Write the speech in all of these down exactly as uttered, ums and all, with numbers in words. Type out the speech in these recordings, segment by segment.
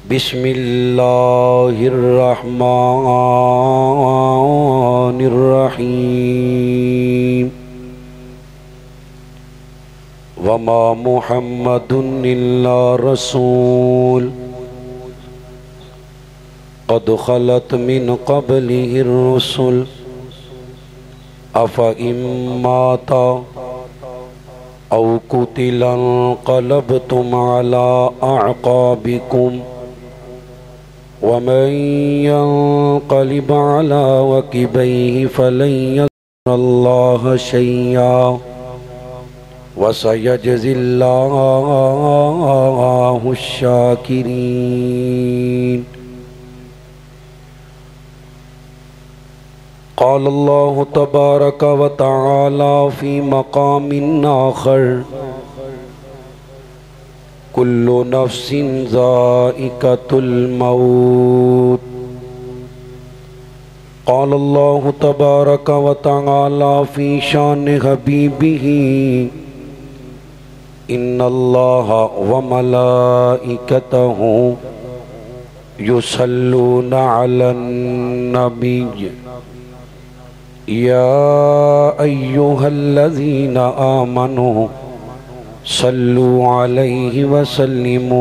बिस्मिल्लाहिर्रहमानिर्रहीम। वमा मुहम्मदुन इल्ला रसूल क़द ख़लत मिन क़ब्लिहिर रुसुल अफ़ा इम्माता औ कुतिला इंक़लबतुम अला अअक़ाबिकुम वमन यंक़लिब अला अक़बैहि फ़लन यज़ुर्रल्लाह शय्या वसयजज़िल्लाहु शाकिरीन। क़ाल अल्लाहु तबारक व तआला फ़ी मक़ामिन आख़र कुल्लु नफ़्सिन ज़ाइक़तुल मौत। क़ाल अल्लाहु तबारक व तआला फ़ी शान हबीबिही इन्नल्लाहा व मलाइकतहु युसल्लूना अलन नबी या अय्युहल्लज़ीना आमनू सल्लू अलैहि व सल्लिमू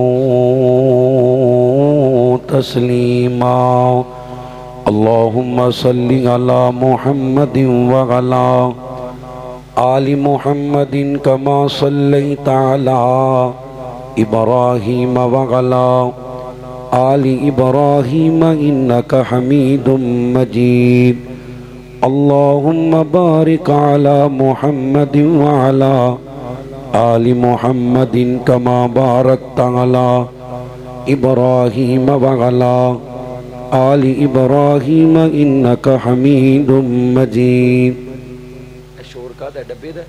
तस्लीमा। अल्लाहुम्मा सल्लि अला मुहम्मदिन व अला आलि मुहम्मदिन कमा सल्लैता अला इब्राहीम व अला आलि इब्राहीम इन्नका हमीदुम मजीद। अल्लाहुम्मा बारिक अला मुहम्मदिन व अला आलि मुहम्मदिन कमा बारकता अला इब्राहीम व अला आलि इब्राहीम इन्नका हमीदुम मजीद। शोर का डब्बे दा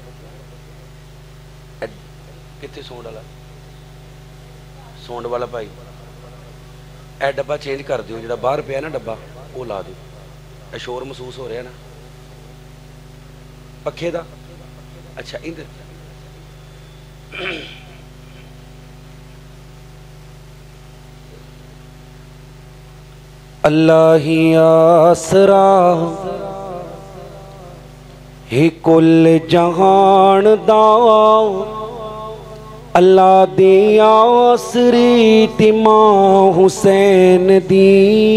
कित्थे सौंड वाला सौंड वाला भाई ए डब्बा चेंज कर दियो, जो बाहर पिया ना डब्बा वो ला दियो। ए शोर महसूस हो रहा ना पखे दा। अच्छा इधर अल्लाह ही आसरा ही कुल जहान दा अल्लाह दी आसरी तिमा हुसैन दी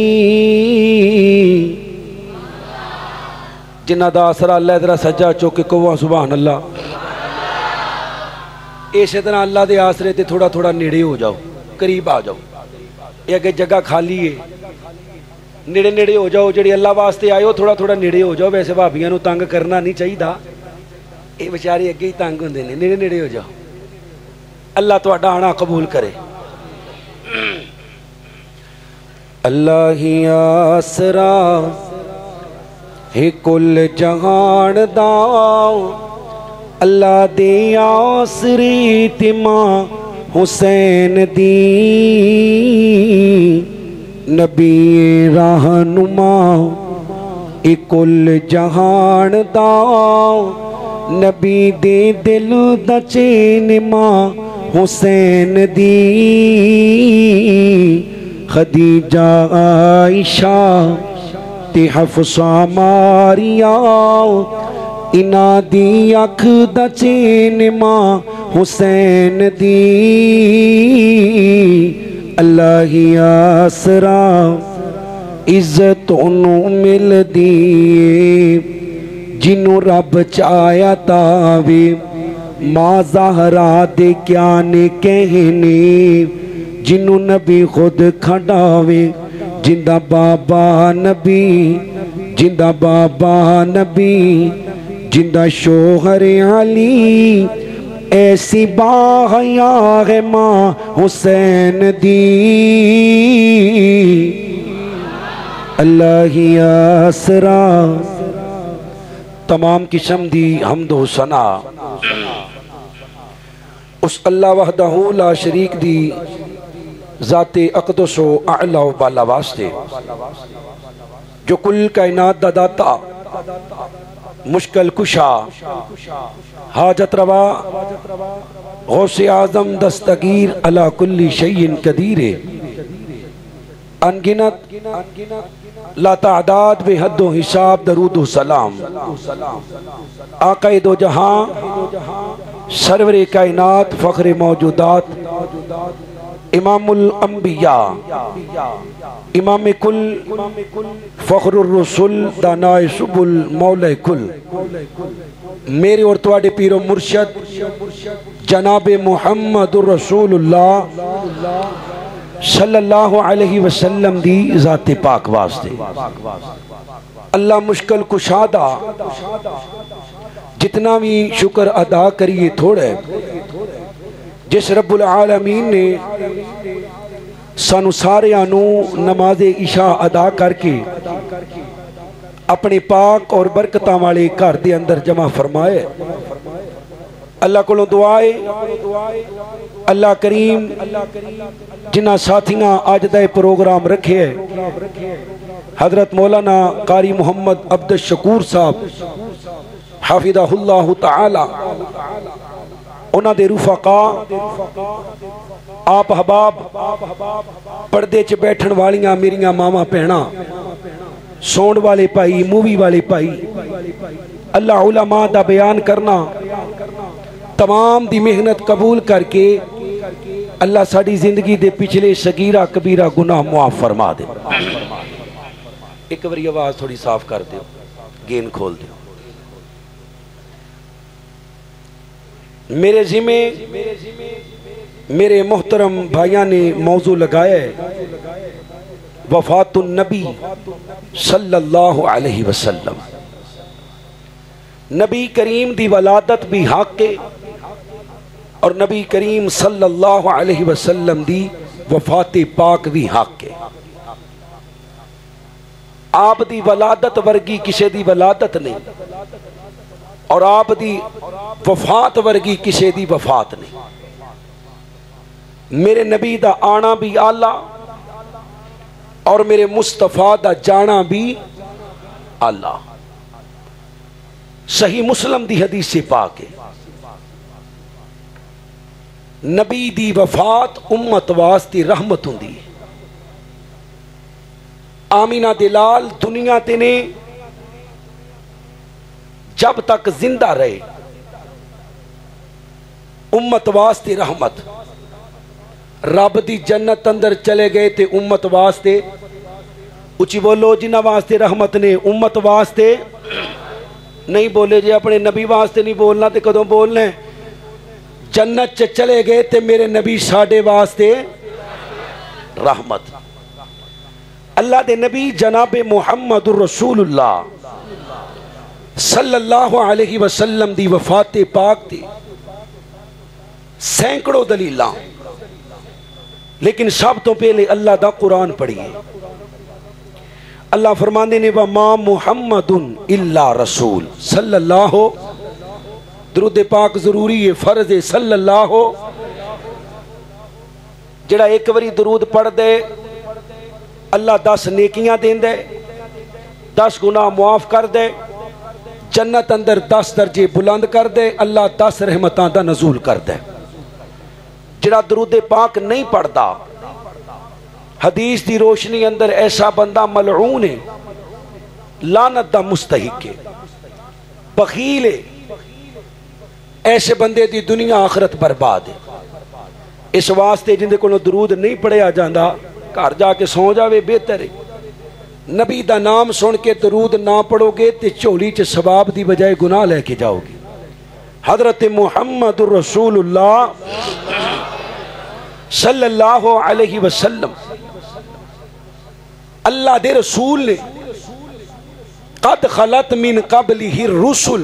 जिन्ना दा आसरा अल्लाह जरा सज्जा चुक के कहो सुभान अल्लाह। इस तरह अल्लाह के आसरे ते थोड़ा थोड़ा नेड़े हो जाओ, करीब आ जाओ। ये अगे जगह खाली है, नेड़े नेड़े हो जाओ। जी अल्लाह वास्ते आए हो थोड़ा थोड़ा नेड़े हो जाओ। वैसे भाबियां नूं तंग करना नहीं चाहिए, ये बेचारे अगे ही तंग होंदे ने। नेड़े नेड़े हो जाओ। अल्लाह तुहाडा आना कबूल करे। अल्लाह ही आसरा ही कुल जहान दा अल्लाह दे आसरी तिमा हुसैन दी नबी रहनुमा ए कुल जहान दा नबी दे दिल दा चैन मां हुसैन दी खदीजा आयशा ते हफ्सा मारिया इना दी अख दा चैन मां हुसैन दी अल्लाह ही आसरा इज्जत ओनू मिलदी जिन्नू रब चाया तावे। मां ज़हरा दे क्या ने कहने जिन्नू नबी खुद खड़ावे। जिंदा बाबा नबी जिंदा बाबा नबी जिंदा शोहर अली ऐसी बाहया है मां हुसैन दी अल्लाह ही आसरा। तमाम किस्म दी हमदो सना उस अल्लाह वहदहू ला शरीक दी ज़ाते अक़दस व आला व बाला वास्ते जो कुल कायनात दा दाता मुश्किल कुशा हाजत रवा गौसे आज़म दस्तगीर अला कुल्ली शैइन कदीर अनगिनत लातादाद बेहदो हिसाब दरूद सलाम आक़ाए दो जहां सरवरे कायनात फ़ख्रे मौजूदात इमामुल अंबिया इमाम कुल फ़ख्रुर रसूल दानाए सुबुल मौला कुल मेरे और तुहाडे पीरो मुर्शद जनाबे मुहम्मदुर रसूलुल्लाह सल्लल्लाहु अलैहि वसल्लम दी ज़ाते पाक वास्ते अल्लाह मुश्किल कुशादा जितना भी शुक्र अदा करिए थोड़े जिस रब्बुल आलमीन ने सानू सारियां नू नमाज़े इशा अदा करके अपने पाक और बरकतां वाले घर दे अंदर जमा फरमाए। अल्लाह कोलों दुआए अल्लाह करीम जिन्हां साथियां अज दा प्रोग्राम रखे हजरत मौलाना कारी मोहम्मद अब्दुल शकूर साहब हाफिज़हुल्लाह तआला उन्हां दे रुफका आप हबाब पर्दे च बैठन वालियां मेरियां मावां भैणां सौण वाले भाई मूवी वाले भाई अल्लाह उलमा दा बयान करना तमाम दी मेहनत कबूल करके अल्लाह साड़ी जिंदगी दे पिछले सगीरा कबीरा गुनाह मुआफ फरमा दे। एक बारी आवाज थोड़ी साफ कर दो, गेन खोल दो। मेरे जिम्मे मेरे मोहतरम भाइयों ने मौजू लगाया है वफातुन नबी सल्लल्लाहु अलैहि वसल्लम। नबी करीम दी वलादत भी हक के और नबी करीम सल्लल्लाहु अलैहि वसल्लम दी वफात पाक भी हक के। आप दी वलादत वर्गी किसी दी वलादत नहीं और आप दी वफात वर्गी किसी दी वफात नहीं। मेरे नबी दा आना भी आला और मेरे मुस्तफा दा जाना भी आला। सही मुस्लिम दी हदीस से पाक है नबी दी वफात उम्मत वास्ते रहमत हुंदी है। आमीना दिलाल दुनिया ते ने जब तक जिंदा रहे उम्मत वास्ते रहमत। रब दी जन्नत अंदर चले गए ते उम्मत वास्ते उची बोलो जिन्हां वास्ते रहमत ने उम्मत वास्ते नहीं बोले। जे अपने नबी वास्ते नहीं बोलना तो कदों बोलना है। जन्नत च चले गए ते मेरे नबी साडे वास्ते रहमत। अल्लाह दे नबी जनाबे मुहम्मदुर रसूलुल्लाह सल्लल्लाहु अलैहि वसल्लम दी वफात पाक दी सैकड़ों दलीलां, लेकिन सब तो पहले अल्लाह दा कुरान पढ़िए। अल्लाह फरमाने ने वमा मुहम्मदुन इल्ला रसूल सल्लल्लाहु। दुरूद पाक जरूरी है, फर्ज है सल्लल्लाहु। जेड़ा एक बारी दुरूद पढ़ दे अल्लाह दस नेकियां देंदा है, दस गुनाह मुआफ कर दे, जन्नत अंदर दस दर्जे बुलंद कर दे, अल्लाह दस रहमतां दा नजूल कर दे। जेड़ा दुरूद पाक नहीं पढ़ता हदीस की रोशनी अंदर ऐसा बंदा मलऊन है, लानत दा मुस्तहिक है, बखील है। ऐसे बंदे दी दुनिया आखरत बर्बाद है। इस वास्ते जिंदे कोलों दुरूद नहीं पढ़िया जाता घर जाके सौ जावे बेहतर है। नबी दा नाम सुन के दुरूद ना पढ़ोगे तो झोली च सवाब की बजाय गुनाह लेके जाओगे। हजरत मुहम्मदुर रसूलुल्लाह सल्लल्लाहु अलैहि वसल्लम अल्लाह दे रसूल ने कद खलत मिन कबलिही रुसुल,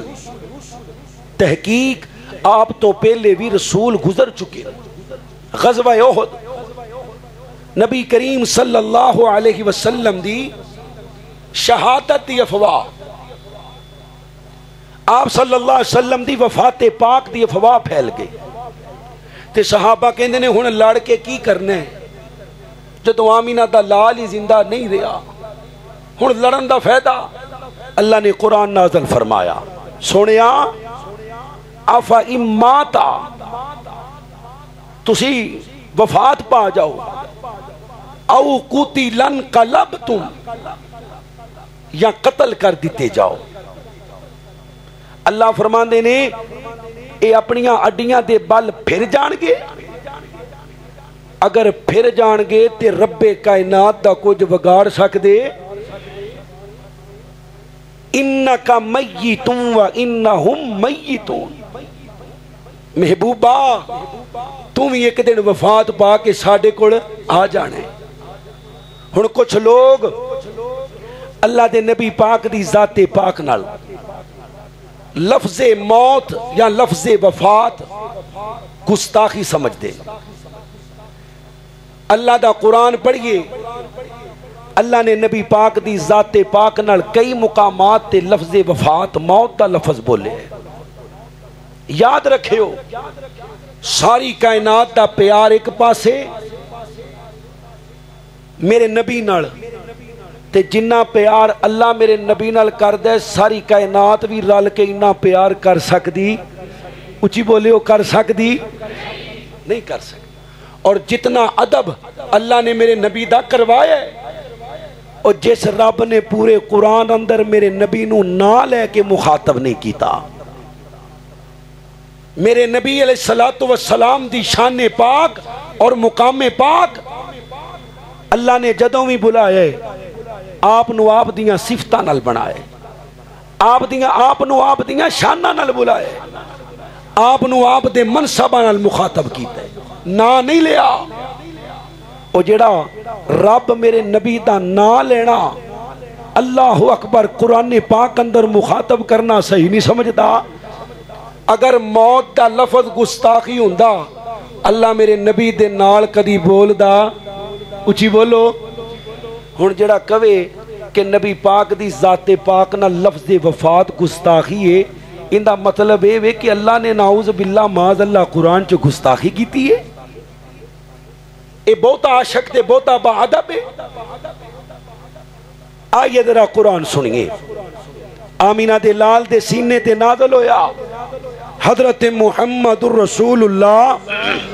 तहकीक आप तो पहले भी रसूल गुजर चुके। गज़वा उहद नबी करीम सल्लल्लाहु अलैहि वसल्लम दी शहादत दी अफवाह, आप सल्लल्लाहु अलैहि वसल्लम दी वफात पाक दी अफवाह फैल गई ते सहाबा कहंदे ने हुण लड़ के की करना है जदों आमीना दा लाल ही जिंदा नहीं रहा, हुण लड़न दा फायदा। अल्लाह ने कुरान नाज़िल फरमाया, सुनिया आफा इमाता तुसी वफात पा जाओ औ कुतिलन कलबतुम, या कत्ल कर दिते जाओ। अल्लाह फरमांदे ने ये अपनियां अड्डियां दे बल फिर जाणगे, अगर फिर जाणगे ते रब्बे कायनात दा कुछ वगाड़ सकदे। इन्नका मय्यितुन व इन्नहुम मय्यितून, महबूबा तू भी एक दिन वफात पा के साडे कोल आ जाना है। हुण कुछ लोग अल्लाह दे नबी पाक दी जाते पाक नाल लफ्ज़े मौत या लफ्ज़े वफात गुस्ताखी समझदे। अल्लाह दा कुरान पढ़िए, अल्लाह ने नबी पाक दी जाते पाक नाल कई मुकामात ते लफ्ज़े वफात मौत दा लफ्ज़ बोले। याद रखियो, सारी कायनात दा प्यार एक पासे मेरे नबी नाल, ते जिन्ना प्यार अल्लाह मेरे नबी नाल करदा है सारी कायनात भी रल के इन्ना प्यार कर सकदी, उची बोलियो, कर सकदी नहीं कर सकती। और जितना अदब अल्लाह ने मेरे नबी दा करवाया है, और जिस रब ने पूरे कुरान अंदर मेरे नबी नू ना लैके मुखातब नहीं किया। मेरे नबी अलैहिस्सलातु वस्सलाम दी शान पाक और मुकामे पाक अल्लाह ने जदों भी बुलाए आप नू आप दियां सिफतां नाल बनाए, आप दियां आप नू आप दियां शानां नाल बुलाए, आप नू आप दे मनसबां नाल मुखातब कीता, ना नहीं लिया। और जेड़ा रब मेरे नबी दा ना लेना, अल्लाह अकबर, कुरान पाक अंदर मुखातब करना सही नहीं समझदा। अगर मौत का लफज गुस्ताखी हुंदा, अल्लाह मेरे नबी दे नाल कदी बोलदा, उची बोलो। हुण जेड़ा कवे कि नबी पाक दी जाते पाक ना लफ्ज़े वफात गुस्ताखी है, इंदा मतलब ये वे कि अल्लाह ने नाउज़ बिल्ला माज अल्लाह कुरान च गुस्ताखी कीती है। ये बहुता आशक ते बहुता बाअदब है। आइए जरा कुरान सुनिए। आमीना दे लाल दे सीने ते नाज़िल होया हजरत मुहम्मदुर रसूलुल्लाह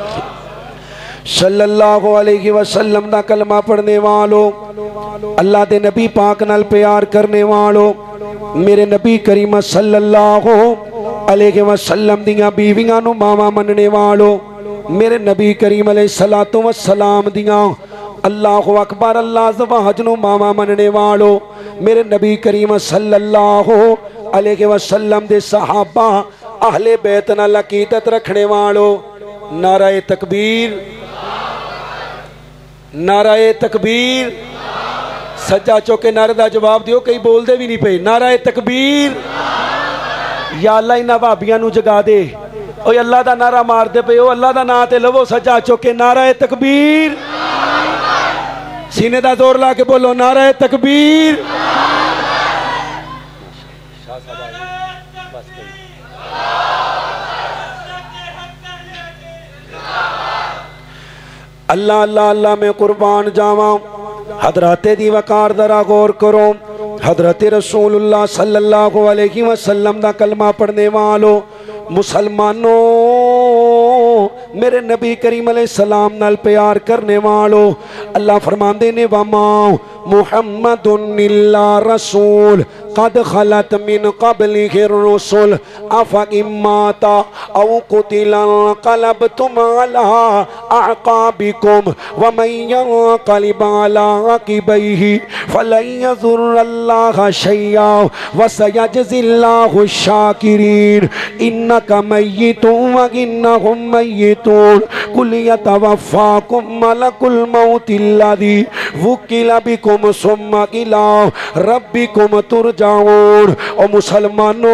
सल्लल्लाहु अलैहि वसल्लम दा कलमा पढ़ने वालों, अल्लाह दे नबी पाक नाल प्यार करने वालों, मेरे नबी करीम सल्लल्लाहु अलैहि वसल्लम दियां बीवियां नू मावा मनने वालों, मेरे नबी करीम अलैहिस्सलातु वस्सलाम दियां अल्लाहु अकबर अल्लाह ज़वाज नू मावा मनने वालों, मेरे नबी करीम सल्लल्लाहु अलैहि वसल्लम दे सहाबा अहले बैत नाल अकीदत रखने वालों, नाराए तकबीर, नाराए तकबीर। सज्जा चौके नारे का जवाब दियो, कई बोलते भी नहीं पे। नाराए तकबीर। या अल्लाह इन्हां भाबियां नू जगा दे, ओ अल्लाह दा नारा मारते पे, ओ अल्लाह दा नाम ते लवो। सज्जा चौके नाराए तकबीर, सीने दा जोर ला के बोलो नाराए तकबीर। अल्लाह अल्लाह अल्लाह में कुर्बान जावा। हजरते दी वकार दरा गौर करो। हजरत रसूलुल्लाह सल्लल्लाहु अलैहि वसल्लम दा कलमा पढ़ने वालों, मुसलमानों, मेरे नबी करीम अलैहिस्सलाम नाल प्यार करने वालों, अल्लाह फरमांदे ने वमा मुहम्मदुन इल्ला रसूल कद खलत मिन क़ब्लिहि रुसुल अफ़ा इम्माता औ कुतिला क़लबतुम अला अअक़ाबिकुम व मन यन्क़लिब अला अक़िबैहि फ़लन यज़ुर्रल्लाह शैया व सयजज़िल्लाहु शाकिरीन। इन्नका मय्यितुन व इन्नहुम मय्यितून कुल यतवफ़्फ़ाकुम मलकुल मौति अल्लज़ी वुक्किल बिकुम सुम्मा इला रब्बिकुम तुरजाऊन। और मुसलमानों,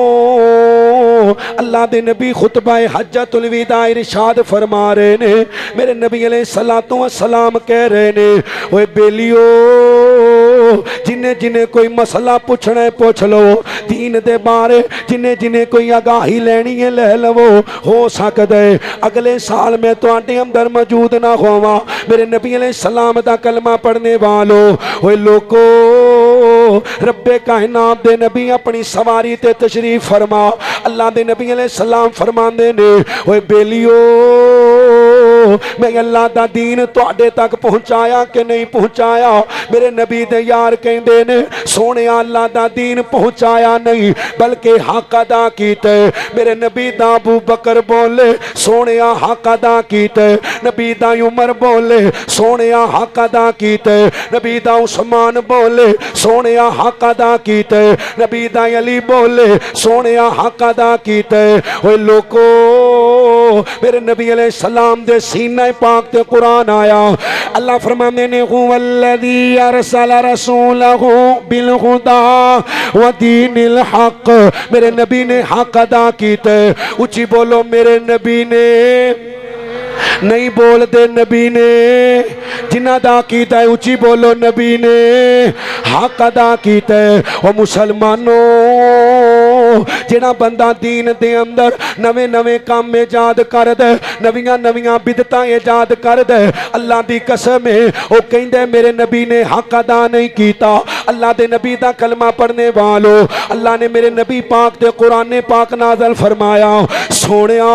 अल्लाह दे नबी खुतबा हज्जतुल विदा इरशाद फरमा रहे ने, मेरे नबी अलैहिस्सलातु वस्सलाम कह रहे ने, ओए बेलियो, जिन्हें जिन्हें कोई मसला पूछना है पूछ लो, दीन दे बारे जिन्हें जिन्हें कोई आगाही लेनी है ले लवो। हो सकता है अगले साल मैं तुहाडे अंदर मौजूद ना होवां। मेरे नबी अलैहिस्सलाम दा कलमा पढ़ने वालों, ओए लोको, रब्बे कायनात दे नबी अपनी सवारी ते तशरीफ फरमा। अल्लाह दे नबी अलैहिस्सलाम फरमांदे ने, ओए बेलियो, मैं अल्लाह दा दीन तुहाडे तक पहुंचाया कि नहीं पहुंचाया। मेरे नबी दे यार कहंदे ने सोने अल्लाह दा दीन पहुंचाया नहीं बल्कि हक अदा कीते। मेरे नबी दा अबू बकर बोले सोने हक अदा कीते। नबी दा उमर बोले सोने हक अदा कीते। नबी दा उस्मान बोले सोने हक अदा कीते। नबी दा अली बोले सोने हक अदा कीते। ओए लोको मेरे नबी अलैहि सलाम दे सीने पाक ते कुरान आया। अल्लाह फरमाते ने हुवल्लज़ी अरसल रसूलहु बिल हुदा व दीनिल हक। मेरे नबी ने हक अदा कीते। ऊंची बोलो मेरे नबी ने नहीं बोलते नबी ने जिन्ना दा कीता है ऊंची बोलो नबी ने हक अदा कीता है। ओ मुसलमानों जेड़ा बंदा दीन दे अंदर नवे नवे काम ईजाद कर दे नवियां नवियां बिदतां ईजाद कर दे अल्लाह दी कसम है ओ कहंदे मेरे नबी ने हक अदा नहीं कीता। अल्लाह दे नबी दा कलमा पढ़ने वालो अल्लाह ने मेरे नबी पाक दे कुरान पाक नाज़िल फरमाया सोनिया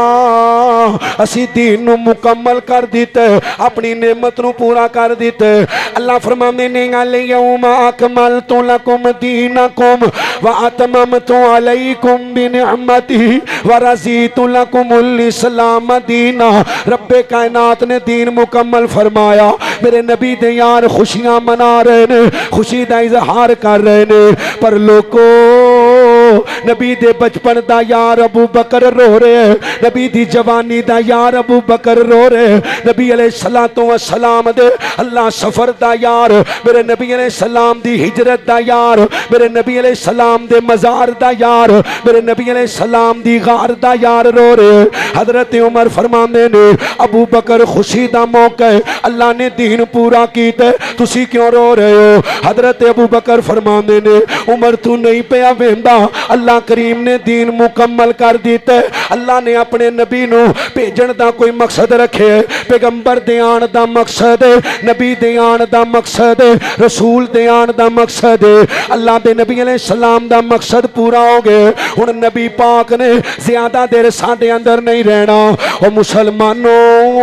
असी दीन नू मुकम्मल कर दिते अपनी नेमत नू पूरा कर दिते। अल्लाह फरमाते ने अलयौमा अकमलतु लकुम दीनकुम व अतममतु अलैकुम बिनिअमती व रज़ीतु लकुमुल इस्लाम दीना। रब्बे कायनात ने दीन मुकम्मल फरमाया। मेरे नबी दे यार खुशियां मना रहे ने खुशी दा इजहार कर रहे ने पर लोको नबी दे बचपन दा यार अबू बकर रो रहे नबी दी जवानी दा यार अबू बकर रो रहे नबी अलैहि सलातो व सलाम दे अल्लाह सफर दा यार मेरे नबी अलैहि सलाम दी हिजरत दा यार मेरे नबी अलैहि सलाम दे मजार दा यार मेरे नबी अलैहि सलाम दी गार दा यार रो रहे। हजरत उमर फरमांदे ने अबू बकर खुशी दा मौका है अल्लाह ने दीन पूरा कीता तुसी क्यों रो रहे हो। हजरत अबू बकर फरमांदे ने उमर तू नहीं पिया वेंदा अल्लाह करीम ने दीन मुकम्मल कर दिता। अल्लाह ने अपने नबी नू भेजण दा कोई मकसद रखे पैगंबर दे आण दा मकसद नबी दे आण दा मकसद रसूल दे आण दा मकसद अल्लाह दे नबी अलैहि सलाम दा मकसद पूरा हो गया। हुण नबी पाक ने ज्यादा देर साडे अंदर नहीं रहना। ओ मुसलमानों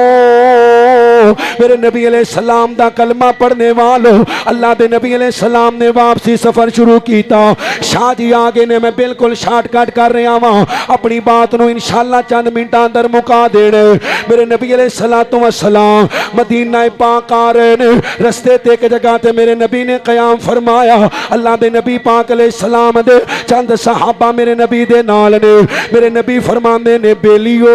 मेरे नबी अलैहि सलाम दा कलमा पढ़ने वालों अल्लाह दे नबी अलैहि सलाम ने वापसी सफर शुरू किया। शाह जी आगे ने मैं बिल्कुल शॉर्टकट कर रहा वहां अपनी बात नू इंशाअल्लाह चंद मिनटां अंदर मुका देने। मेरे नबी अलैहि सलातो व सलाम मदीना पाक आ रहे ने रस्ते ते एक जगह ते मेरे नबी ने कयाम फरमाया। अल्लाह दे नबी पाक अलैहि सलाम दे चंद सहाबा मेरे नबी दे नाल ने। मेरे नबी फरमांदे ने बेलियो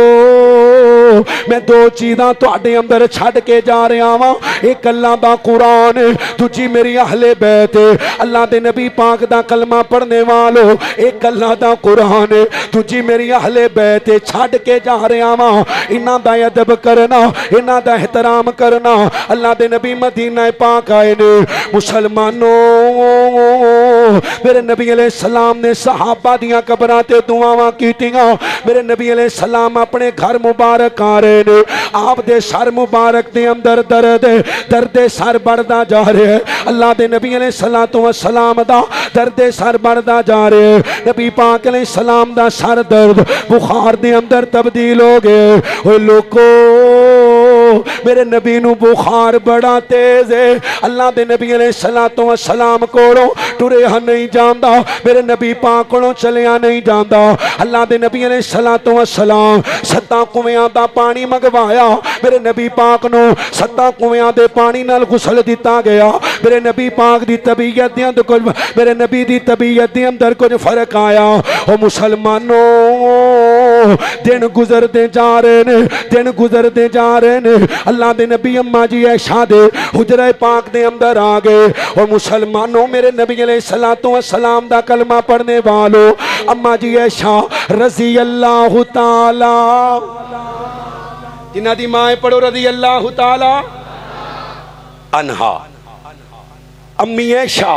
मैं दो चीज़ां तुहाडे अंदर छड्ड के जा रहा वां एक अल्लाह दा कुरान दूजी मेरी अहले बैत। अल्लाह दे नबी पाक दा कलमा पढ़ने वालों एक अल्लाह दा कुरान दूजी मेरी अहले बैत छड्ड के जा रहा वां। इन्हां दा अदब करना इन्हां दा एहतराम करना। अल्लाह दे नबी मदीना पाक आए ने। मुसलमानों मेरे नबी अलैहि सलाम ने सहाबा दियां कबरां ते दुआवां कीतियां। मेरे नबी अलैहि सलाम अपने घर मुबारक आ रहे ने आप दे सर मुबारक दे अंदर दर्द दर्द सर बढ़दा जा रहा है। अल्लाह दे नबी अलैहि सलातो व सलाम दा दर्द सर बढ़दा जा रहा है। नबी पाक अलैहि सलाम दा सर दर्द बुखार दे अंदर तब्दील हो गए। ओए लोको मेरे नबी नू बुखार बड़ा तेज है। अल्लाह दे नबी अलैहि सलातो व सलाम कोलों टुरिया नहीं जांदा मेरे नबी पाक कोलों चलिया नहीं जांदा। अल्लाह दे नबी अलैहि सलातो व सलाम सत्तां कुएं दा पानी मंगवाया। मेरे नबी पाक नू सत्तां कुएं दे पानी नाल गुसल दिता गया। मेरे नबी पाक दी तबीयत दे अंदर कुछ मेरे नबी दी तबीयत दे अंदर कुछ फर्क आया। ओ मुसलमानों दिन गुजरते जा रहे ने दिन गुजरते जा रहे ने। अल्लाह दे नबी अम्मा जी ऐशा दे हुजरे पाक दे अंदर आ गए। और मुसलमानों मेरे नबी अलैहि सलातो व सलाम दा कलमा पढ़ने वालों अम्मा जी ऐशा रज़ी अल्लाह ताला जिन्हां दी मां पढ़ो रज़ी अल्लाह ताला अनहा अम्मी ऐशा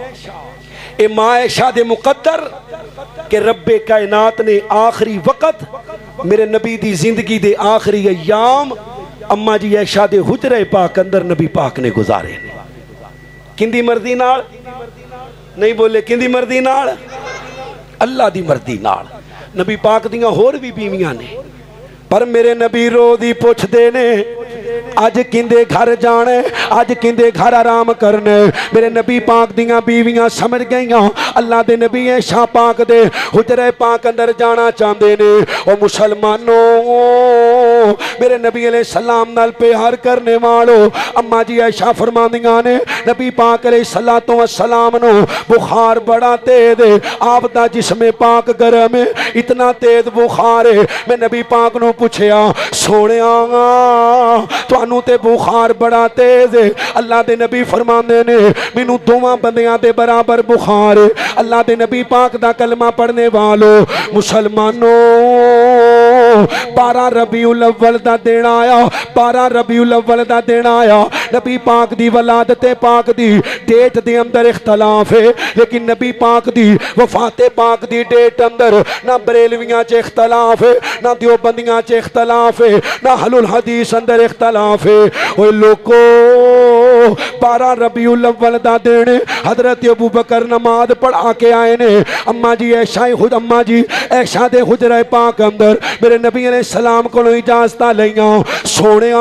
ए मां ऐशा दे मुकद्दर के रब्बे कायनात ने आखिरी वक़्त मेरे नबी दी जिंदगी दे आखिरी अयाम अम्मा जी ऐशा दे हुजरे पाक अंदर नबी पाक ने गुजारे ने। किंदी मर्जी नाल नहीं बोले किंदी मर्जी नाल अल्लाह दी मर्जी नाल। नबी पाक दियां होर भी बीवियां ने पर मेरे नबी रोज़ ही पुछदे ने अज किंदे घर जाने, अज किंदे घर आराम करने। मेरे नबी पाक दियां बीवियां समझ गईयां अल्लाह दे नबी ऐशा पाक दे हुजरे पाक अंदर जाना चाहते ने। ओ मुसलमानों, मेरे नबी अलैहि सलाम नाल प्यार करने वालों, अम्मा जी ऐशा फरमांदियां ने नबी पाक अलैहि सलातो वसलाम नो बुखार बड़ा तेज है, आप दा जिस्म पाक गरम है, इतना तेज बुखार है। मैं नबी पाक नो पूछया सोनिया तुहानू ते बुखार बड़ा तेज है। अल्लाह दे नबी फरमांदे ने मैनू दोवां बंदियां दे बराबर बुखार है। अल्लाह दे नबी पाक दा कलमा पढ़ने वालों, मुसलमानों बारह रबीउल अव्वल दा दिन आया, बारह रबीउल अव्वल दा दिन आया। नबी पाक दी वलादत पाक दी डेट दे अंदर इख्तलाफ है, लेकिन नबी पाक दी वफाते पाक दी डेट अंदर ना बरेलवियां च इख्तलाफ है, ना देवबंदियां च इख्तलाफ है, ना हलुल हदीस अंदर इख्तलाफ है। ओए लोको बारह रबीउल अव्वल दा दिन हजरत अबू बकर नमाज पढ़ा के आए ने। अम्मा जी ऐशा खुद अम्मा जी ऐशा दे हुजरे पाक अंदर मेरे नबी अलैहि सलाम कोलों इजाजत लईयां। सोनिया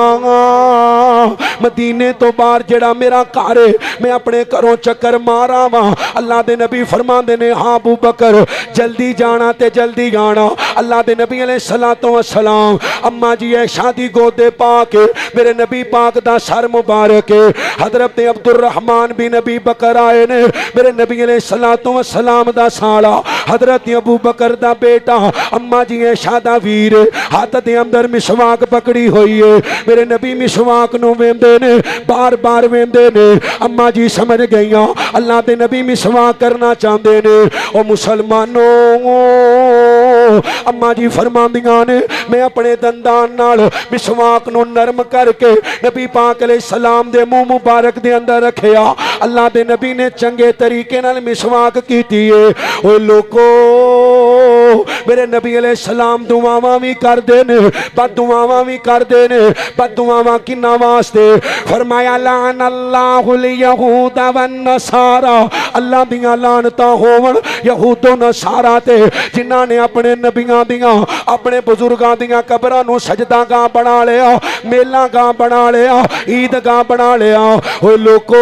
मदीने तो बाहर जेड़ा मेरा घर है, मैं अपने घरों चक्कर मारा वा। अल्लाह दे नबी फरमांदे ने हाँ अबू बकर जल्दी जाना ते जल्दी आना। अल्लाह दे नबी अलैहि सलातो वसलाम अम्मा जी ऐशा दी गोदे पाक मेरे नबी पाक दा सर मुबारक है। हजरत अब्दुल रहमान बिन नबी बकर आए ने, मेरे नबी अलैहि सलातो वसलाम दा साला हजरत अबू बकर दा बेटा अम्मा जी ऐशा दा वीर हाथ दे अंदर मिसवाक पकड़ी हुई है। मेरे नबी मिसवाक नू वेंदे ने, बार बार वेंदे ने। अम्मा जी समझ गईयां अल्लाह दे नबी मिसवाक करना चाहते ने। ओ मुसलमानों, अम्मा जी फरमांदियां ने मैं अपने दंदान नाल मिसवाक नू नरम करके नबी पाक अलैहि सलाम दे मुंह मुबारक दे अंदर रखिया। अल्लाह दे नबी ने चंगे तरीके नाल मिसवाक कीती है। ओए लोको मेरे नबी अलैहि सलाम दुआवां भी करदे ने, बददुआवां भी करदे ने। बददुआवां किन्ना वास्ते? फरमाया लान अल्लाहुल यहूद वन नसारा, अल्लाह दियां लानतां होवन यहूदो नसारा ते जिन्हां ने अपने नबियां दियां अपने बुजुर्गां दियां कबरां नू सजदा गाह बना लिया, मेला गाह बना लिया, ईदगाह बना लिया। ओए लोको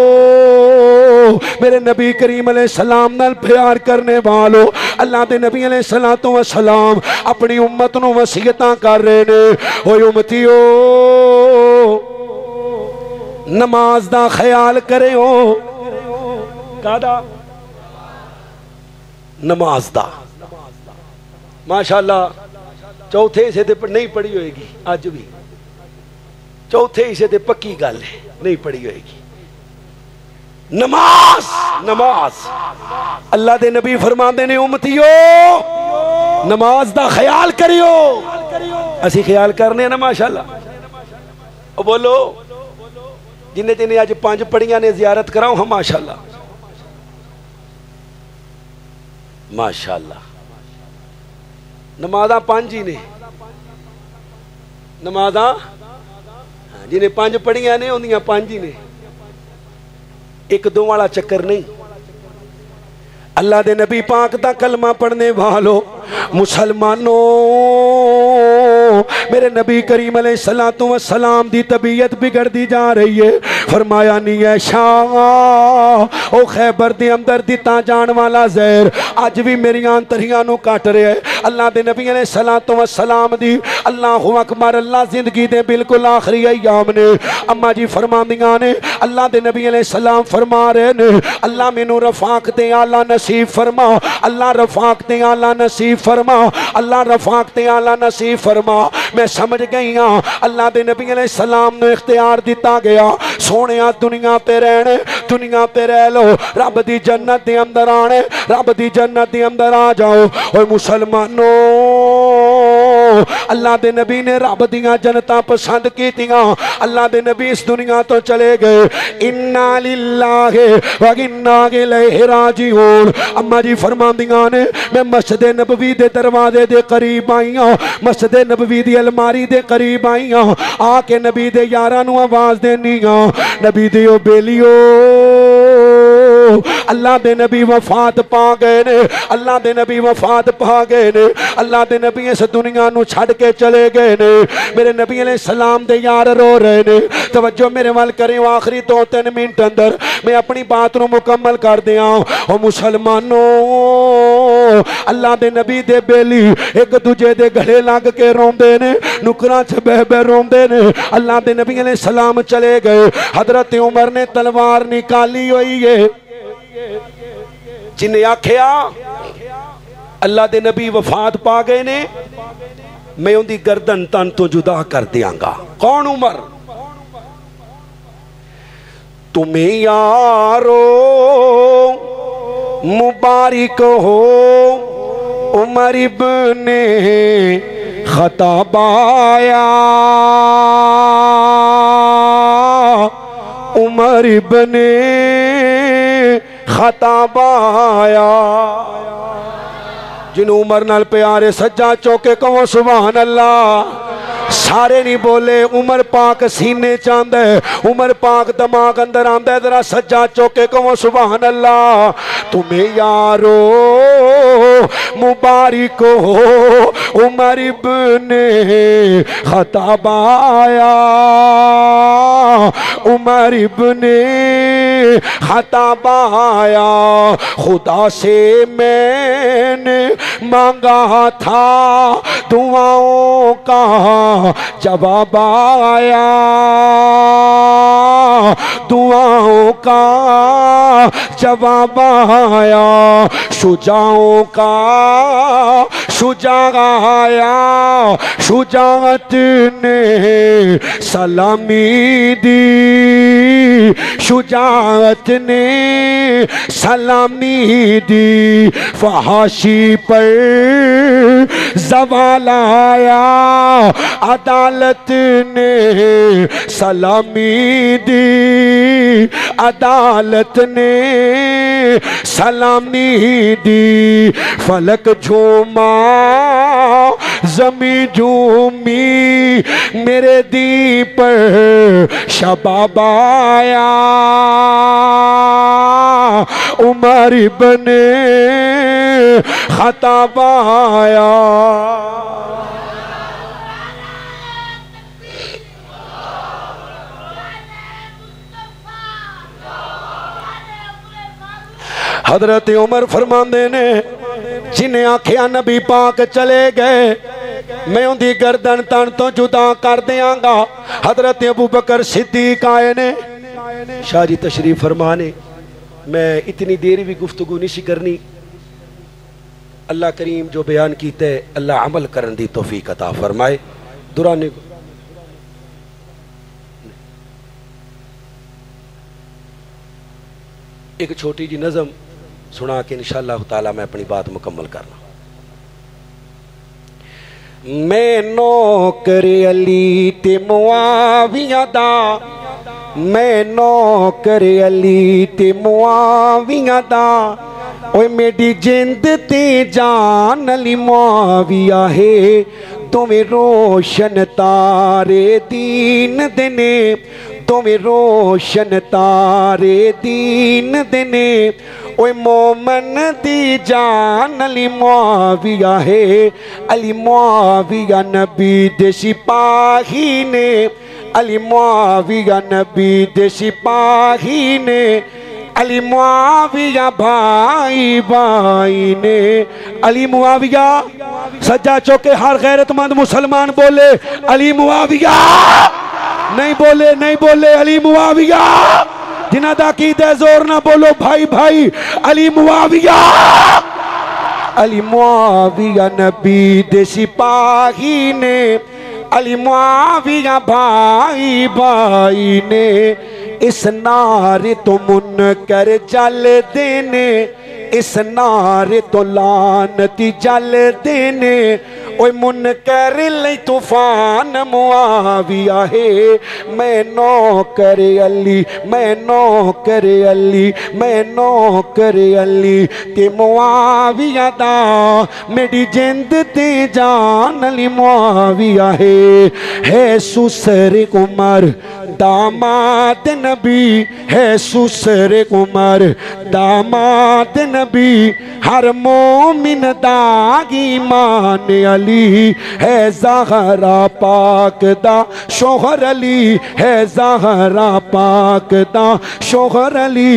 मेरे नबी करीम अलैहि सलाम नाल प्यार करने वालों, अल्लाह दे नबी अलैहि सलातो व सलाम अपनी उम्मत नू वसीयतां कर रहे ने। ओए उम्मतियो नमाज दा ख्याल करियो। कादा? नमाज दा। माशाअल्लाह चौथे हिस्से ते नहीं पढ़ी होएगी, अज भी चौथे हिस्से ते पक्की गल है नहीं पढ़ी होएगी। नमाज नमाज अल्लाह दे नबी फरमांदे ने उम्मतियो नमाज दा ख्याल करियो। असी ख्याल करने ना माशाअल्लाह। बोलो जिन्हें जिन्हें अज पांच पढ़ियां ने जियारत कराओ हम माशाअल्लाह माशाअल्लाह। नमाजा पांच ही ने, नमाजा जिन्हें पांच पढ़ियां ने उन्दियां पांच ही ने, एक दो वाला चक्कर नहीं। अल्लाह दे नबी पाक दा कलमा पढ़ने वालों, मुसलमानों मेरे नबी करीम अलैहि सलातो व सलाम दी तबीयत बिगड़ती जा रही है। फरमाया नी ऐशा ओ खैबर दे अंदर दिता जान वाला जहर अज भी मेरी अंतरियां नू कट रहा है। अल्लाह दे नबी अलैहि सलातो व सलाम दी अल्लाहु अकबर अल्लाह जिंदगी दे बिल्कुल आखिरी अयाम ने। अम्मा जी फरमांदियां ने अल्लाह दे नबी अलैहि सलाम फरमा रहे ने अल्लाह मैनू रफाक ते आला नसीब फरमा, अल्लाह रफाक ते आला नसीब फरमा, अल्लाह रफाक ते आला नसीब फरमा। मैं समझ गई हाँ अल्लाह दे नबी अलैहि सलाम ने इख्तियार दिता गया सोनिया दुनिया पे रहने, दुनिया पे रह लो, रब दी जन्नत दे अंदर आने, रब दी जन्नत दे अंदर आ जाओ। और मुसलमानों अल्लाह दे नबी ने रब दियां जनता पसंद कीतियां, अल्लाह दे नबी इस दुनिया तो चले गए। इन्ना लिल्लाहि व इन्ना इलैहि राजिऊन। अम्मा जी फरमांदियां ने मैं मस्जिद नबवी दे दरवाजे दे करीब आई हाँ, मस्जिद नबवी दी अलमारी दे करीब आई हाँ, आके नबी दे यारां नू आवाज देनी हाँ, नबी दियो बेलियो अल्लाह दे नबी वफात पा गए ने, अल्लाह दे नबी वफात पा गए ने, अल्लाह दे नबी इस दुनिया नू छड़ के चले गए ने। मेरे नबी अलैहि सलाम दे यार रो रहे ने। तवज्जो मेरे वाल करें, आखिरी दो तीन मिनट अंदर मैं अपनी बात नू मुकम्मल कर दिया। ओ मुसलमानों, अल्लाह दे नबी दे बेली एक दूजे दे गले लग के रोंदे ने, नुकरां च बह बह रोंदे ने। अल्लाह दे नबी अलैहि सलाम चले गए। हजरत उमर ने तलवार निकाली हुई है। जिन्हें आख्या अल्लाह दे नबी वफात पा गए ने, मैं उनकी गर्दन तन तो जुदा कर दियांगा। कौन? उमर। तुम्हें यारो मुबारक हो उमर इब्ने खत्ताब आया, उमर इब्ने खत्ताब आया। जिन्हों उमर नाल प्यारे सज्जा चौके कहो सुभान अल्लाह। सारे नहीं बोले, उमर पाक सीने चांदा है, उमर पाक दिमाग अंदर आंदा है। जरा सज्जा चौके कहो सुभान अल्लाह। तुम्हें यारो मुबारक हो उमर इब्ने खत्ताब आया, उमर इब्ने खत्ताब आया। खुदा से मैंने मांगा था दुआओं का जवाब आया, दुआओं का जवाब आया। शुजाओं का शुजा आया, शुजाअत ने सलामी दी, शुजाअत ने सलामी दी। फहाशी पर ज़वाल आया, अदालत ने सलामी दी, अदालत ने सलामी दी। फलक झूमा जमी झूमी, मेरे दी पर शबाब आया, उमर इब्ने खत्ताब आया। हजरत उमर फरमांदे ने, जिन्हें आख्या नबी पाक चले गए, मैं उनकी गर्दन तन तो जुदा कर देंगा। हजरत अबू बकर सिद्दीक आए ने। शाह जी तशरीफ फरमाने। मैं इतनी देर भी गुफ्तगू नहीं करनी। अल्लाह करीम जो बयान कीते अल्लाह अमल करन दी तौफीक अता फरमाए। दुराने एक छोटी जी नज़म सुना के इंशाअल्लाह ताला मैं अपनी बात मुकम्मल करना। मैं नौकर अली ते मुआविया दा, मैं नौकर अली ते मुआविया दा, ओए मेरी जिंद ते जान अली मुआविया है। तुम्हें रोशन तारे दीन देने, तुम्हें रोशन तारे दीन देने। ओए मोमन दी जान अली मुआविया है, अली मुआविया नबी दे सिपाही ने, अली मुआविया नबी दे सिपाही ने, अली मुआविया भाई भाई ने। अली मुआविया सज्जा चौके हर गैरतमंद मुसलमान बोले अली मुआविया, नहीं बोले नहीं बोले अली मुआविया। जिन्हां दा कीदा जोर ना बोलो भाई भाई अली मुआविया। अली मुआविया नबी दे सिपाही ने, अली मुआविया भाई भाई ने। इस नारे तो मुनकर जल देने, इस नारे तो लानती जल देने। ओए मुनकर लई तूफान मुआविया है, मैं नौकर अली, मैं नौकर अली, मैं नौकर अली ते मुआविया दा मेरी जिंद ते जान अली मुआविया है। है सुसर उमर दामाद नबी, है सुसर उमर दामाद नबी, हर मोमिन दागी मान अली, है ज़हरा पाक दा शोहर अली, है ज़हरा पाक दा शोहर अली,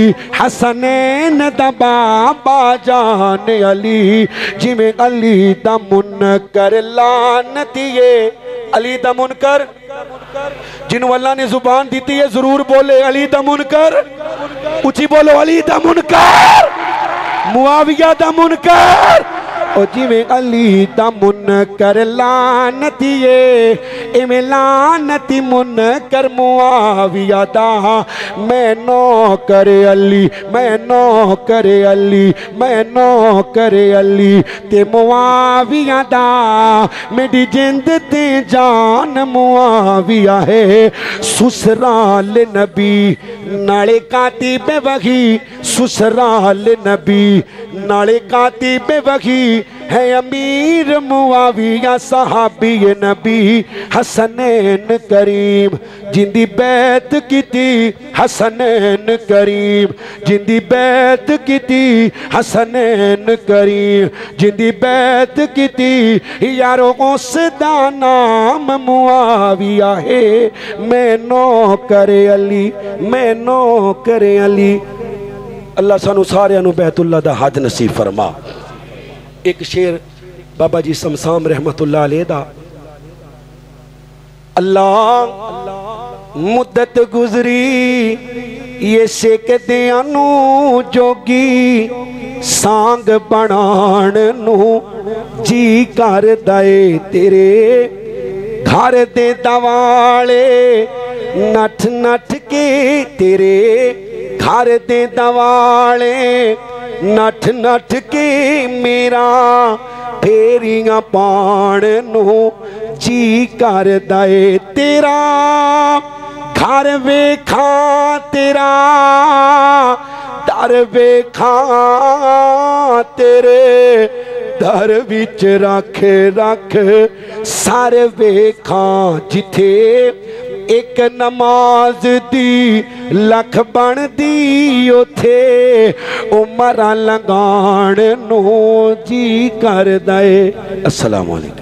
हसनैन दा बाबा जान अली, जिमें अली दा मुनकर लानतिए, अली दा मुनकर जिन्हों अल्लाह ने जुबान दी है जरूर बोले अली दा मुनकर, ऊंची बोलो अली दा मुनकर, मुआविया दा मुनकर, ओ जिवें अली दा मुनकर लानतिए, इवें लानती मुनकर मुआविया दा, मैं नौकर अली, मैं नौकर अली, मैं नौकर अली ते मुआविया दा मेरी जिंद ते जान मुआविया है। ससुराल नबी नाले कातिब वही, ससुराल नबी नाले कातिब वही, है अमीर मुआविया सहाबी नबी, हसनैन करीम जिंदी बैत कीती, हसनैन करीम जिंदी बैत कीती, हसनैन करीम जिंदी बैत कीती, यारो उसदा नाम मुआविया है, मैं नौकर अली, मैं नौकर अली। अल्लाह सानू सारियां नू बैतुल्लाह दा हज नसीब फरमा। एक शेर बाबा जी समसाम रहमतुल्लाह अलैह दा, अल्लाह मुद्दत गुजरी ये सेकदियां नू जोगी, सांग बनाण नू जी कर दए तेरे, घर दे दवाले नठ नठ के तेरे, घर दे दवाले नठ नठ के मेरा फेरियां पाण नू जी कर दए तेरा, घर वेखा तेरा दर वेखा तेरे, दर विच रख रख सर वेखा, जिथे एक नमाज दी लख बन दी उथे, उमर लगाण नू जी कर दए। अस्सलाम वालेकुम।